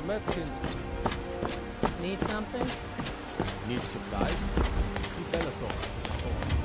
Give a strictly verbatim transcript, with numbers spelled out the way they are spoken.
Medkins. Need something? Need supplies? See Bellator at the store.